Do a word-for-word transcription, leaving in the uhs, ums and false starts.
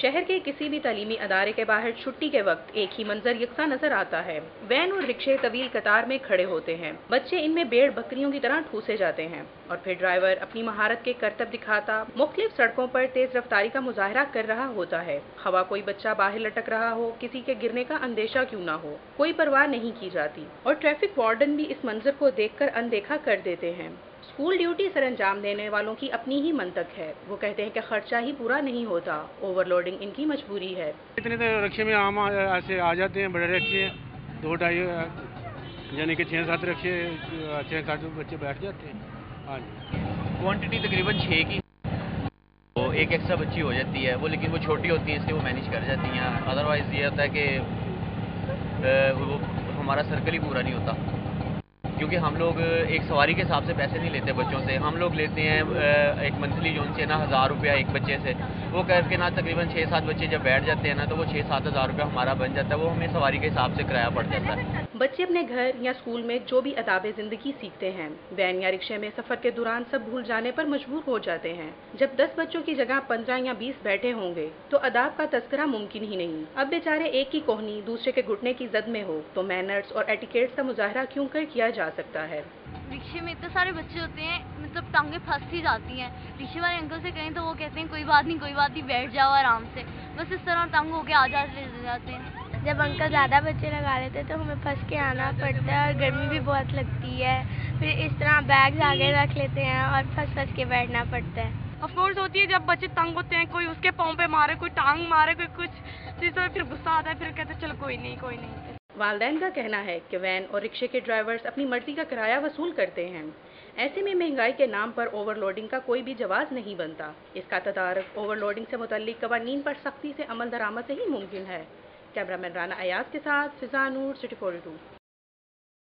शहर के किसी भी तालीमी अदारे के बाहर छुट्टी के वक्त एक ही मंजर यकसा नजर आता है। वैन और रिक्शे तवील कतार में खड़े होते हैं। बच्चे इनमें भेड़ बकरियों की तरह ठूसे जाते हैं और फिर ड्राइवर अपनी महारत के करतब दिखाता मुख्तलिफ सड़कों पर तेज रफ्तारी का मुजाहरा कर रहा होता है। खवा कोई बच्चा बाहर लटक रहा हो, किसी के गिरने का अंदेशा क्यों ना हो, कोई परवाह नहीं की जाती और ट्रैफिक वार्डन भी इस मंजर को देखकर अनदेखा कर देते हैं। स्कूल ड्यूटी सरंजाम देने वालों की अपनी ही मंतक है। वो कहते हैं कि खर्चा ही पूरा नहीं होता, ओवरलोडिंग इनकी मजबूरी है। इतने तो रिक्शे में आम ऐसे आ जाते हैं, बड़े रिक्शे दो ढाई यानी कि छः सात रिक्शे छः सात बच्चे बैठ जाते हैं। हाँ जी, क्वांटिटी तकरीबन छः की वो एक एक्स्ट्रा बच्ची हो जाती है वो, लेकिन वो छोटी होती है इसलिए वो मैनेज कर जाती हैं। अदरवाइज़ ये होता है कि वो हमारा सर्कल ही पूरा नहीं होता, क्योंकि हम लोग एक सवारी के हिसाब से पैसे नहीं लेते बच्चों से। हम लोग लेते हैं एक मंथली जो उनसे ना हज़ार रुपया एक बच्चे से, वो करके ना तकरीबन छः सात बच्चे जब बैठ जाते हैं ना तो वो छः सात हज़ार रुपया हमारा बन जाता है। वो हमें सवारी के हिसाब से किराया पड़ जाता है। बच्चे अपने घर या स्कूल में जो भी अदाब जिंदगी सीखते हैं, वैन या रिक्शे में सफर के दौरान सब भूल जाने पर मजबूर हो जाते हैं। जब दस बच्चों की जगह पंद्रह या बीस बैठे होंगे तो अदाब का तस्करा मुमकिन ही नहीं। अब बेचारे एक की कोहनी दूसरे के घुटने की जद में हो तो मैनर्स और एटिकेट्स का मुजाहरा क्यों कर किया जा सकता है। रिक्शे में इतने सारे बच्चे होते हैं, मतलब टांगे फंस ही जाती हैं। रिक्शे वाले अंकल से कहें तो वो कहते हैं कोई बात नहीं कोई बात नहीं बैठ जाओ आराम से, बस इस तरह तंग होके आ जा ले जाते हैं। जब अंकल ज़्यादा बच्चे लगा लेते हैं तो हमें फंस के आना पड़ता है और गर्मी भी बहुत लगती है। फिर इस तरह बैग्स आगे रख लेते हैं और फंस फंस के बैठना पड़ता है। अफकोर्स होती है जब बच्चे तंग होते हैं, कोई उसके पाँव पे मारे, कोई टांग मारे, कोई कुछ, तो फिर गुस्सा आता है, फिर कहते हैं चलो कोई नहीं कोई नहीं। वालिदैन का कहना है कि वैन और रिक्शे के ड्राइवर्स अपनी मर्जी का किराया वसूल करते हैं। ऐसे में महंगाई के नाम पर ओवरलोडिंग का कोई भी जवाब नहीं बनता। इसका तदारक ओवरलोडिंग से मुतल्लिक कवानीन पर सख्ती से अमल दरामद से ही मुमकिन है। कैमरामैन राना अयाज के साथ Fiza Noor, city forty to.